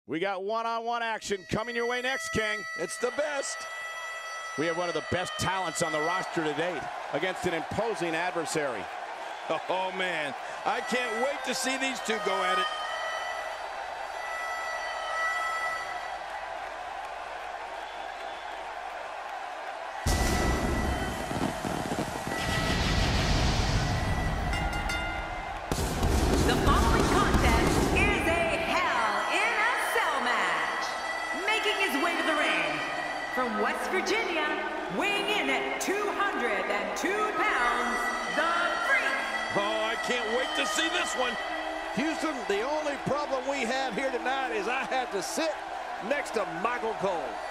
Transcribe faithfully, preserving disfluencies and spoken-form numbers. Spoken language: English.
We got one-on-one action coming your way next, King. It's the best. We have one of the best talents on the roster to date against an imposing adversary. Oh, man. I can't wait to see these two go at it. The following contest is a Hell in a Cell match. Making his way to the ring from West Virginia, weighing in at two hundred two pounds, the Freak. Oh, I can't wait to see this one. Houston, the only problem we have here tonight is I have to sit next to Michael Cole.